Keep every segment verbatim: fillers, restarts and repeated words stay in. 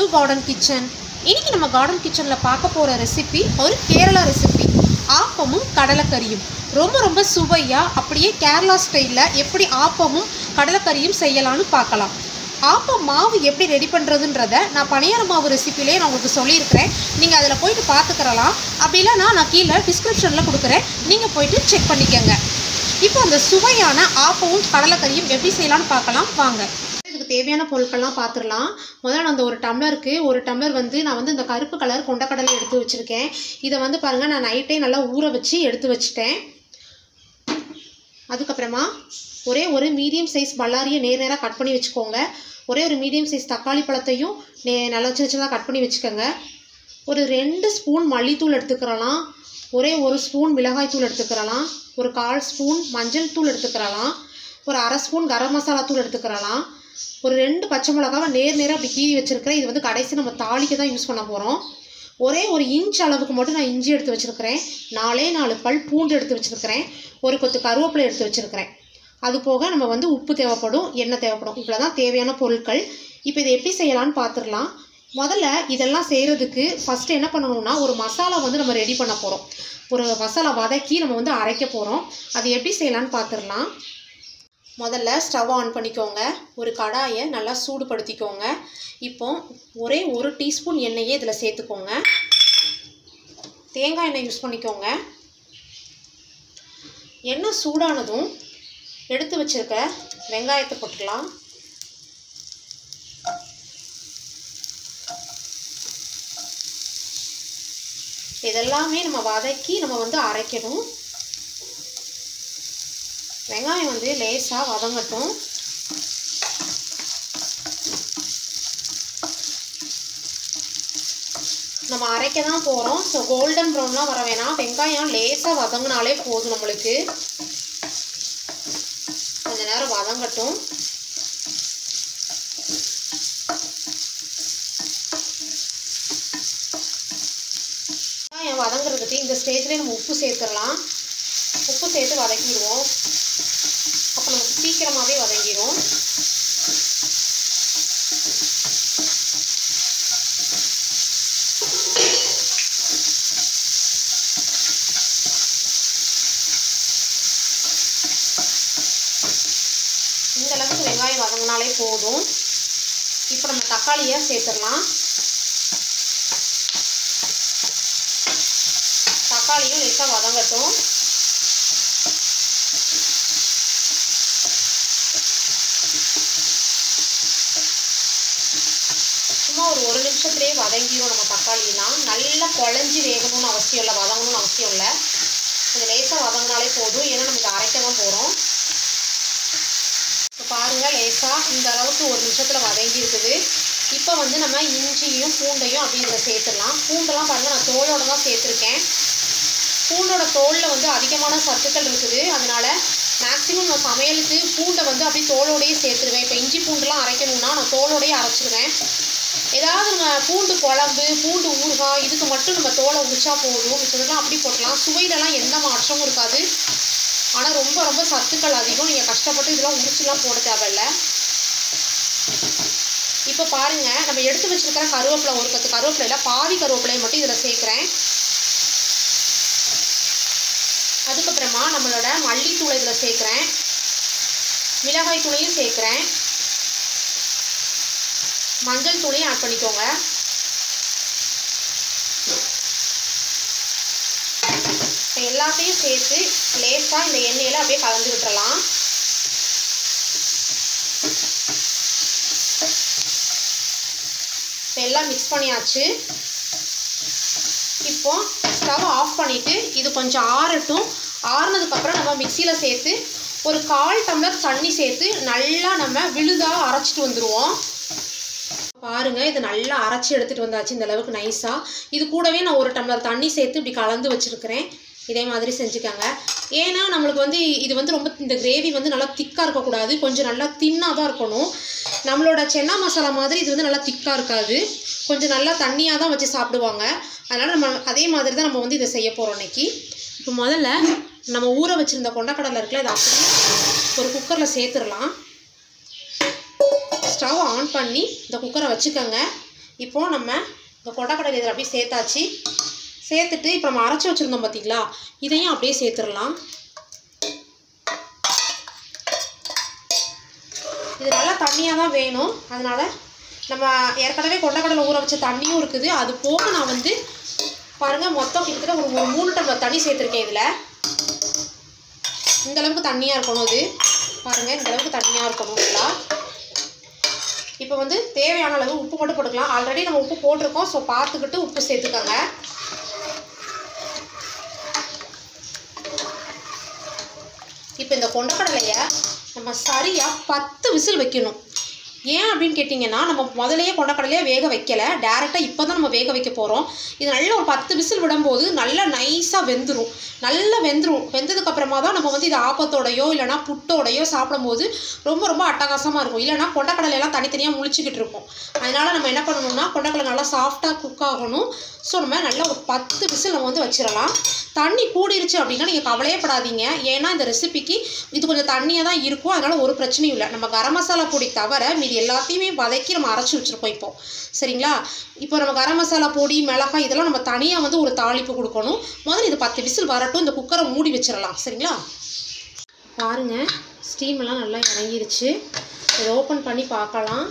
To garden kitchen. இன்னைக்கு நம்ம garden கிச்சனில் பார்க்க போகிற ரெசிபி ஒரு கேரளா ரெசிபி. ஆப்பமும் கடலைக்கறியும் ரொம்ப ரொம்ப சுவையாக அப்படியே கேரளா ஸ்டைலில் எப்படி ஆப்பமும் கடலைக்கறியும் செய்யலான்னு பார்க்கலாம். ஆப்பம் மாவு எப்படி ரெடி பண்ணுறதுன்றத நான் பணியார மாவு ரெசிப்பிலே நான் உங்களுக்கு சொல்லியிருக்கிறேன். நீங்கள் அதில் போய்ட்டு பார்த்துக்கிறலாம். அப்படி இல்லைனா நான் கீழே டிஸ்கிரிப்ஷனில் கொடுக்குறேன், நீங்கள் போய்ட்டு செக் பண்ணிக்கோங்க. இப்போ அந்த சுவையான ஆப்பமும் கடலைக்கறியும் எப்படி செய்யலான்னு பார்க்கலாம் வாங்க. இதுக்கு தேவையான பொருட்கள்லாம் பார்த்துடலாம். முதல்ல நான் அந்த ஒரு டம்ளருக்கு ஒரு டம்ளர் வந்து நான் வந்து இந்த கருப்பு கலர் கொண்டக்கடலை எடுத்து வச்சுருக்கேன். இதை வந்து பாருங்கள், நான் நைட்டே நல்லா ஊற வச்சு எடுத்து வச்சுட்டேன். அதுக்கப்புறமா ஒரே ஒரு மீடியம் சைஸ் பல்லாரியை நேர் நேராக கட் பண்ணி வச்சுக்கோங்க. ஒரே ஒரு மீடியம் சைஸ் தக்காளி பழத்தையும் நே நல்லா சின்ன சின்னதாக கட் பண்ணி வச்சுக்கோங்க. ஒரு ரெண்டு ஸ்பூன் மல்லித்தூள் எடுத்துக்கிறலாம். ஒரே ஒரு ஸ்பூன் மிளகாய் தூள் எடுத்துக்கிறலாம். ஒரு கால் ஸ்பூன் மஞ்சள் தூள் எடுத்துக்கிறலாம். ஒரு அரை ஸ்பூன் கரம் மசாலா தூள் எடுத்துக்கிறலாம். ஒரு ரெண்டு பச்சை மிளகாவை நேர் நேராக அப்படி கீறி வச்சுருக்கிறேன். இது வந்து கடைசி நம்ம தாளிக்க தான் யூஸ் பண்ண போகிறோம். ஒரே ஒரு இன்ச் அளவுக்கு மட்டும் நான் இஞ்சி எடுத்து வச்சுருக்கிறேன். நாலே நாலு பல் பூண்டு எடுத்து வச்சுருக்கிறேன். ஒரு கொத்து கருவேப்பிலை எடுத்து வச்சுருக்கிறேன். அது போக நம்ம வந்து உப்பு தேவைப்படும், எண்ணெய் தேவைப்படும். இவ்வளோ தான் தேவையான பொருட்கள். இப்போ இதை எப்படி செய்யலான்னு பார்த்துடலாம். முதல்ல இதெல்லாம் செய்கிறதுக்கு ஃபஸ்ட்டு என்ன பண்ணணும்னா, ஒரு மசாலா வந்து நம்ம ரெடி பண்ண போகிறோம். ஒரு மசாலா வதக்கி நம்ம வந்து அரைக்க போகிறோம். அது எப்படி செய்யலான்னு பார்த்துடலாம். முதல்ல ஸ்டவ் ஆன் பண்ணிக்கோங்க. ஒரு கடாயை நல்லா சூடுபடுத்திக்கோங்க. இப்போ ஒரே ஒரு டீஸ்பூன் எண்ணெயே இதில் சேர்த்துக்கோங்க. தேங்காய் எண்ணெய் யூஸ் பண்ணிக்கோங்க. எண்ணெய் சூடானதும் எடுத்து வச்சுருக்க வெங்காயத்தை போட்டுக்கலாம். இதெல்லாமே நம்ம வதக்கி நம்ம வந்து அரைக்கணும். வெங்காயம் வந்து லேசாக வதங்கட்டும். நம்ம அரைக்க தான் போகிறோம். ஸோ கோல்டன் ப்ரௌன்லாம் வர வேணாம். வெங்காயம் லேசாக வதங்கினாலே போதும். நம்மளுக்கு கொஞ்ச நேரம் வதங்கட்டும். வெங்காயம் வதங்குறதுக்கு இந்த ஸ்டேஜ்லேயே நம்ம உப்பு சேர்த்துடலாம். உப்பு சேர்த்து வதக்கிடுவோம். அப்போ நமக்கு சீக்கிரமாகவே வதங்கிடும். இந்த அளவுக்கு வெங்காயம் வதங்கினாலே போதும். இப்போ நம்ம தக்காளியை சேர்த்துடலாம். தக்காளியும் லேசாக வதங்கட்டும். சும்மா ஒரு ஒரு நிமிஷத்துலேயே வதங்கிடும். நம்ம தக்காளிலாம் நல்லா குழஞ்சி வேகணும்னு அவசியம் இல்லை, வதங்கணும்னு அவசியம் இல்லை. கொஞ்சம் லேசாக வதங்கினாலே போதும். ஏன்னா நம்ம இதை அரைக்க தான் போகிறோம். இப்போ பாருங்கள், லேசாக இந்த அளவுக்கு ஒரு நிமிஷத்தில் வதங்கி இருக்குது. இப்போ வந்து நம்ம இஞ்சியும் பூண்டையும் அப்படி இதில் சேர்த்துடலாம். பூண்டெல்லாம் பாருங்கள், நான் தோலோடு தான் சேர்த்துருக்கேன். பூண்டோட தோலில் வந்து அதிகமான சத்துக்கள் இருக்குது. அதனால் மேக்ஸிமம் நான் சமையலுக்கு பூண்டை வந்து அப்படி தோலோடையே சேர்த்துருவேன். இப்போ இஞ்சி பூண்டுலாம் அரைக்கணும்னா நான் தோலோடையே அரைச்சிடுவேன். ஏதாவது நம்ம பூண்டு குழம்பு, பூண்டு ஊறுகாய் இதுக்கு மட்டும் நம்ம தோலை உரிச்சா போதும். மிச்சதெல்லாம் அப்படி போட்டலாம். சுவையிலலாம் எந்த மாற்றமும் இருக்காது. ஆனால் ரொம்ப ரொம்ப சத்துக்கள் அதிகம். நீங்கள் கஷ்டப்பட்டு இதெல்லாம் உரிச்சுலாம் போட தேவையில்லை. இப்போ பாருங்கள், நம்ம எடுத்து வச்சுருக்கிற கருவேப்பிலை, ஒரு பத்து கருவேப்பிலையில் பாதி கருவேப்பிலையை மட்டும் இதில் சேர்க்குறேன். அதுக்கப்புறமா நம்மளோட மல்லித்தூளை இதில் சேர்க்குறேன். மிளகாய் தூளையும் சேர்க்குறேன். மஞ்சள் தூளையும் ஆட் பண்ணிக்கோங்க. இப்போ எல்லாத்தையும் சேர்த்து லேசாக இந்த எண்ணெயில் அப்படியே கலந்து விட்டுறலாம். இப்போ எல்லாம் மிக்ஸ் பண்ணியாச்சு. இப்போ ஸ்டவ் ஆஃப் பண்ணிவிட்டு இது கொஞ்சம் ஆறட்டும். ஆறுனதுக்கப்புறம் நம்ம மிக்சியில் சேர்த்து ஒரு கால் டம்ளர் தண்ணி சேர்த்து நல்லா நம்ம விழுதாக அரைச்சிட்டு வந்துடுவோம். பாருங்கள், இது நல்லா அரைச்சி எடுத்துகிட்டு வந்தாச்சு இந்த அளவுக்கு நைஸாக. இது கூடவே நான் ஒரு டம்ளர் தண்ணி சேர்த்து இப்படி கலந்து வச்சுருக்கிறேன். இதே மாதிரி செஞ்சுக்கோங்க. ஏன்னா நம்மளுக்கு வந்து இது வந்து ரொம்ப இந்த கிரேவி வந்து நல்லா திக்காக இருக்கக்கூடாது. கொஞ்சம் நல்லா தின்னாக தான் இருக்கணும். நம்மளோட சென்னா மசாலா மாதிரி இது வந்து நல்லா திக்காக இருக்காது. கொஞ்சம் நல்லா தண்ணியாக தான் வச்சு சாப்பிடுவாங்க. அதனால் நம்ம அதே மாதிரி தான் நம்ம வந்து இதை செய்ய போகிறோம் இன்றைக்கி. இப்போ முதல்ல நம்ம ஊற வச்சுருந்த கொண்டக்கடலை இருக்குல்ல, அதை அப்படியே ஒரு குக்கரில் சேர்த்துடலாம். ஸ்டவ் ஆன் பண்ணி இந்த குக்கரை வச்சுக்கோங்க. இப்போது நம்ம இந்த கொண்டக்கடலை இதில் அப்படியே சேர்த்தாச்சு. சேர்த்துட்டு இப்போ நம்ம அரைச்சி வச்சுருந்தோம் பார்த்தீங்களா, இதையும் அப்படியே சேர்த்துடலாம். இது நல்லா தண்ணியாக தான் வேணும். அதனால் நம்ம ஏற்கனவே கொண்டக்கடலை ஊற வச்ச தண்ணியும் இருக்குது. அது போக நான் வந்து பாருங்கள் மொத்தம் கிட்டத்தட்ட ஒரு ஒரு மூணு டம்ளர் தண்ணி சேர்த்துருக்கேன். இதில் இந்தளவுக்கு தண்ணியாக இருக்கணும். இது பாருங்கள் இந்தளவுக்கு தண்ணியாக இருக்கணும். நல்லா இப்போ வந்து தேவையான அளவு உப்பு மட்டும் போட்டுக்கலாம். ஆல்ரெடி நம்ம உப்பு போட்டிருக்கோம். ஸோ பார்த்துக்கிட்டு உப்பு சேர்த்துக்கோங்க. இப்போ இந்த கொண்டக்கடலையை நம்ம சரியாக பத்து விசில் வைக்கணும். ஏன் அப்படின்னு கேட்டிங்கன்னா, நம்ம முதலையே கொண்டக்கடலையே வேக வைக்கலை, டேரெக்டாக இப்போ தான் நம்ம வேக வைக்க போகிறோம். இது நல்லா ஒரு பத்து விசில் விடும்போது நல்லா நைஸாக வெந்துடும். நல்லா வெந்துடும். வெந்ததுக்கப்புறமா தான் நம்ம வந்து இது ஆப்பத்தோடையோ இல்லைனா புட்டோடையோ சாப்பிடும்போது ரொம்ப ரொம்ப அட்டகாசமாக இருக்கும். இல்லைனா கொண்டக்கடலையெல்லாம் தனித்தனியாக முழிச்சிக்கிட்டு இருக்கும். அதனால் நம்ம என்ன பண்ணணும்னா, கொண்டக்கடலை நல்லா சாஃப்டாக குக் ஆகணும். ஸோ நம்ம நல்லா ஒரு பத்து விசில் நம்ம வந்து வச்சிடலாம். தண்ணி கூடிருச்சு அப்படின்னா நீங்கள் கவலையே படாதீங்க. ஏன்னா இந்த ரெசிபிக்கு இது கொஞ்சம் தண்ணியாக தான் இருக்கும். அதனால் ஒரு பிரச்சனையும் இல்லை. நம்ம கரம் மசாலா பொடி தவிர மீதி எல்லாத்தையுமே வதக்கி நம்ம அரைச்சி வச்சுருப்போம் இப்போது. சரிங்களா? இப்போ நம்ம கரம் மசாலா பொடி, மிளகாய் இதெல்லாம் நம்ம தனியாக வந்து ஒரு தாளிப்பு கொடுக்கணும். முதல்ல இது பத்து விசில் வரட்டும். இந்த குக்கரை மூடி வச்சிடலாம். சரிங்களா? பாருங்கள் ஸ்டீம் எல்லாம் நல்லா இறங்கிருச்சு. இதை ஓப்பன் பண்ணி பார்க்கலாம்.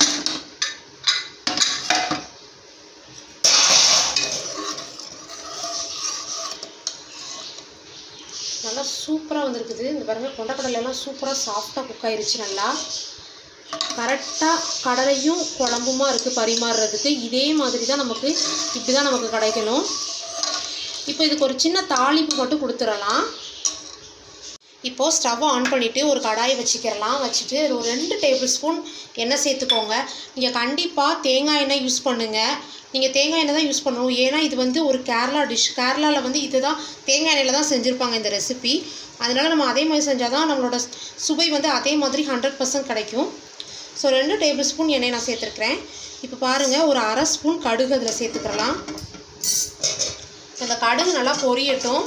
நல்லா சூப்பராக வந்துருக்குது. இந்த பாருங்கள் கொண்டக்கடலையெல்லாம் சூப்பராக சாஃப்டாக குக் ஆயிடுச்சு. நல்லா கரெக்டாக கடலையும் குழம்புமா இருக்குது பரிமாறுறதுக்கு. இதே மாதிரி தான் நமக்கு இப்படி தான் நமக்கு கிடைக்கணும். இப்போ இதுக்கு ஒரு சின்ன தாளிப்பு மட்டும் கொடுத்துடலாம். இப்போது ஸ்டவ்வை ஆன் பண்ணிவிட்டு ஒரு கடாயை வச்சுக்கிறலாம். வச்சுட்டு ஒரு ரெண்டு டேபிள் ஸ்பூன் எண்ணெய் சேர்த்துக்கோங்க. நீங்கள் கண்டிப்பாக தேங்காய் எண்ணெய் யூஸ் பண்ணுங்கள். நீங்கள் தேங்காய் எண்ணெய் தான் யூஸ் பண்ணணும். ஏன்னா இது வந்து ஒரு கேரளா டிஷ். கேரளாவில் வந்து இது தான் தேங்காய் எண்ணெயில் தான் செஞ்சுருப்பாங்க இந்த ரெசிபி. அதனால் நம்ம அதே மாதிரி செஞ்சால் தான் நம்மளோட சுவை வந்து அதே மாதிரி ஹண்ட்ரட் பர்சன்ட் கிடைக்கும். ஸோ ரெண்டு டேபிள் ஸ்பூன் எண்ணெய் நான் சேர்த்துருக்குறேன். இப்போ பாருங்கள் ஒரு அரை ஸ்பூன் கடுகு அதில் சேர்த்துக்கிறலாம். அந்த கடுகு நல்லா பொரியட்டும்.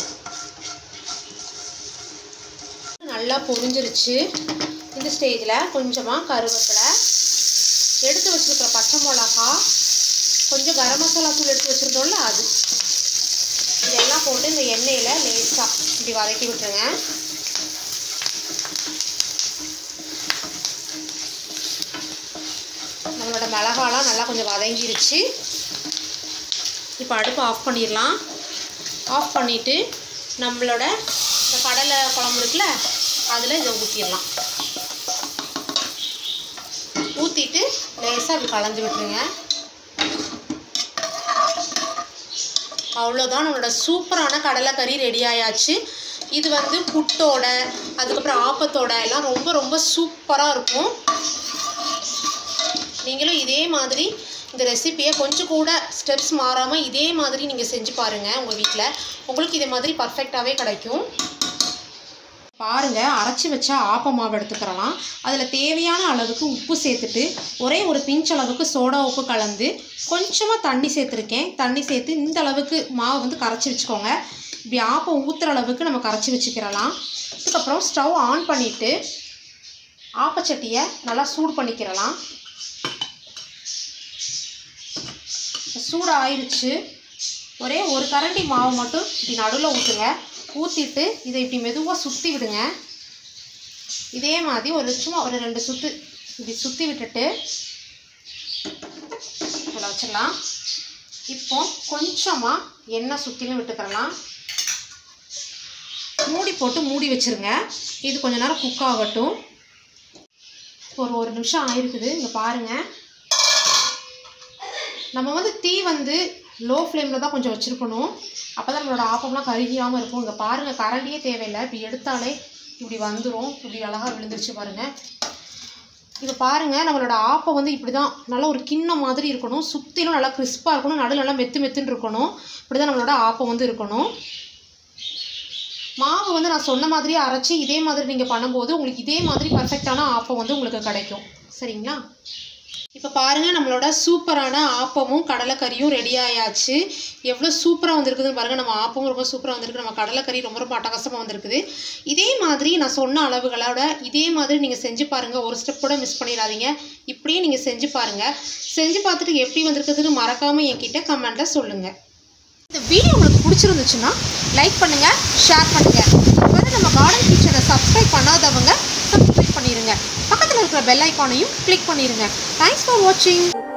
நல்லா பொரிஞ்சிருச்சு. இந்த ஸ்டேஜில் கொஞ்சமாக கருவேப்பிலை, எடுத்து வச்சுருக்கிற பச்சை மிளகா, கொஞ்சம் கரம் மசாலா தூள் எடுத்து வச்சுருந்தோம்ல அது, இதெல்லாம் போட்டு இந்த எண்ணெயில் லேசாக இப்படி வதக்கி விட்டுருங்க. நம்மளோட மிளகாலாம் நல்லா கொஞ்சம் வதங்கிருச்சு. இப்போ அடுப்பு ஆஃப் பண்ணிடலாம். ஆஃப் பண்ணிவிட்டு நம்மளோட இந்த கடலை குழம்பு இருக்குல்ல அதில் இதை ஊற்றிடலாம். ஊற்றிட்டு லேசாக இப்படி கலந்து விட்டுருங்க. அவ்வளோதான், நம்மளோட சூப்பரான கடலைக்கறி ரெடி ஆயாச்சு. இது வந்து புட்டோட அதுக்கப்புறம் ஆப்பத்தோட எல்லாம் ரொம்ப ரொம்ப சூப்பராக இருக்கும். நீங்களும் இதே மாதிரி இந்த ரெசிப்பியை கொஞ்சம் கூட ஸ்டெப்ஸ் மாறாமல் இதே மாதிரி நீங்கள் செஞ்சு பாருங்கள். உங்கள் வீட்டில் உங்களுக்கு இதே மாதிரி பர்ஃபெக்டாகவே கிடைக்கும். பாருங்கள் அரைச்சி வச்சா ஆப்ப மாவு எடுத்துக்கிறலாம். அதில் தேவையான அளவுக்கு உப்பு சேர்த்துட்டு ஒரே ஒரு பிஞ்ச் அளவுக்கு சோடா உப்பு கலந்து கொஞ்சமாக தண்ணி சேர்த்துருக்கேன். தண்ணி சேர்த்து இந்த அளவுக்கு மாவு வந்து கரைச்சி வச்சுக்கோங்க. இப்படி ஆப்பம் ஊற்றுற அளவுக்கு நம்ம கரைச்சி வச்சுக்கிறலாம். அதுக்கப்புறம் ஸ்டவ் ஆன் பண்ணிவிட்டு ஆப்பச்சட்டியை நல்லா சூடு பண்ணிக்கிறலாம். சூடு ஆயிடுச்சு. ஒரே ஒரு கரண்டி மாவு மட்டும் இப்படி நடுவில் ஊற்றுங்க. ஊற்றிட்டு இதை இப்படி மெதுவாக சுற்றி விடுங்க. இதே மாதிரி ஒரு சும்மா ஒரு ரெண்டு சுற்று இப்படி சுற்றி விட்டுட்டு இதில் வச்சிடலாம். இப்போ கொஞ்சமாக எண்ணெய் சுற்றிலும் விட்டுக்கிறலாம். மூடி போட்டு மூடி வச்சுருங்க. இது கொஞ்ச நேரம் குக் ஆகட்டும். ஒரு ஒரு நிமிஷம் ஆயிருக்குது. இங்கே பாருங்கள், நம்ம வந்து தீ வந்து லோ ஃப்ளேமில் தான் கொஞ்சம் வச்சுருக்கணும். அப்போ தான் நம்மளோட ஆப்பம்லாம் கருகியாமல் இருக்கும். இங்கே பாருங்கள், கரண்டியே தேவையில்லை. இப்படி எடுத்தாலே இப்படி வந்துடும். இப்படி அழகாக விழுந்துருச்சு பாருங்கள். இப்போ பாருங்கள், நம்மளோட ஆப்பம் வந்து இப்படி தான் நல்லா ஒரு கிண்ணம் மாதிரி இருக்கணும். சுற்றிலும் நல்லா கிறிஸ்பாக இருக்கணும். நடுவில் நல்லா மெத்து மெத்துன்னு இருக்கணும். இப்படி தான் நம்மளோட ஆப்பம் வந்து இருக்கணும். மாவு வந்து நான் சொன்ன மாதிரியே அரைச்சி இதே மாதிரி நீங்கள் பண்ணும்போது உங்களுக்கு இதே மாதிரி பர்ஃபெக்டான ஆப்பம் வந்து உங்களுக்கு கிடைக்கும். சரிங்களா? இப்போ பாருங்கள் நம்மளோட சூப்பரான ஆப்பமும் கடலைக்கறியும் ரெடி ஆயாச்சு. எவ்வளோ சூப்பராக வந்திருக்குதுன்னு பாருங்கள். நம்ம ஆப்பமும் ரொம்ப சூப்பராக வந்திருக்கு. நம்ம கடலைக்கறி ரொம்ப ரொம்ப அட்டகாசமாக வந்திருக்குது. இதே மாதிரி நான் சொன்ன அளவுகளோட இதே மாதிரி நீங்கள் செஞ்சு பாருங்கள். ஒரு ஸ்டெப் கூட மிஸ் பண்ணிடாதீங்க. இப்படியே நீங்கள் செஞ்சு பாருங்கள். செஞ்சு பார்த்துட்டு எப்படி வந்திருக்குதுன்னு மறக்காமல் என்கிட்ட கமெண்ட்டில் சொல்லுங்கள். இந்த வீடியோ உங்களுக்கு பிடிச்சிருந்துச்சுன்னா லைக் பண்ணுங்கள், ஷேர் பண்ணுங்கள். இதுவரை நம்ம கார்டன் கிச்சனை சப்ஸ்கிரைப் பண்ணாதவங்க சப்ஸ்கிரைப் பண்ணிடுங்க. பக்கத்தில் இருக்கிற பெல் ஐக்கானையும் கிளிக் பண்ணிடுங்க. தேங்க்ஸ் ஃபார் வாட்சிங்.